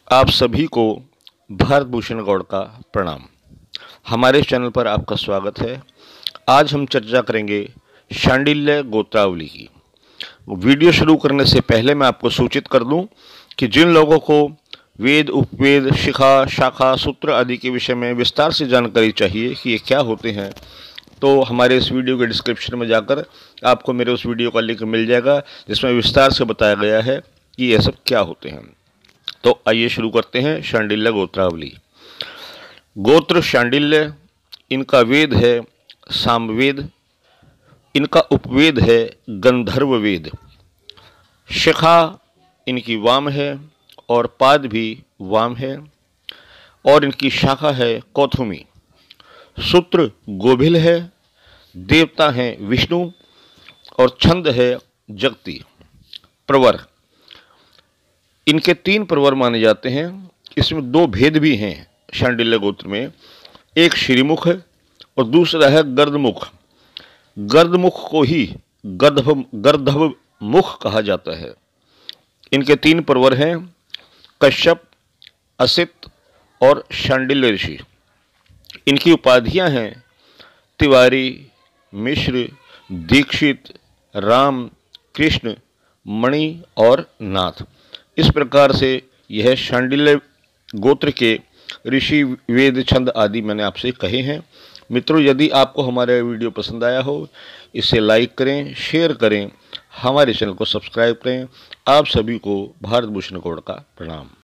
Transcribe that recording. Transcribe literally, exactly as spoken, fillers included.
आप सभी को भारत भूषण गौड़ का प्रणाम। हमारे चैनल पर आपका स्वागत है। आज हम चर्चा करेंगे शांडिल्य गोत्रावली की। वीडियो शुरू करने से पहले मैं आपको सूचित कर दूं कि जिन लोगों को वेद, उपवेद, शिखा, शाखा, सूत्र आदि के विषय में विस्तार से जानकारी चाहिए कि ये क्या होते हैं, तो हमारे इस वीडियो के डिस्क्रिप्शन में जाकर आपको मेरे उस वीडियो का लिंक मिल जाएगा जिसमें विस्तार से बताया गया है कि ये सब क्या होते हैं। तो आइए शुरू करते हैं शांडिल्य गोत्रावली। गोत्र शांडिल्य, इनका वेद है सामवेद, इनका उपवेद है गंधर्व वेद, शिखा इनकी वाम है और पाद भी वाम है, और इनकी शाखा है कौथुमी। सूत्र गोभिल है, देवता हैं विष्णु और छंद है जगती। प्रवर, इनके तीन प्रवर माने जाते हैं। इसमें दो भेद भी हैं शांडिल्य गोत्र में, एक श्रीमुख है और दूसरा है गर्दमुख। गर्दमुख को ही गर्दभ गर्दभ मुख कहा जाता है। इनके तीन प्रवर हैं कश्यप, असित और शांडिल्य ऋषि। इनकी उपाधियां हैं तिवारी, मिश्र, दीक्षित, राम, कृष्ण, मणि और नाथ। इस प्रकार से यह शांडिल्य गोत्र के ऋषि, वेद, छंद आदि मैंने आपसे कहे हैं। मित्रों, यदि आपको हमारा वीडियो पसंद आया हो, इसे लाइक करें, शेयर करें, हमारे चैनल को सब्सक्राइब करें। आप सभी को भारत भूषण गौड़ का प्रणाम।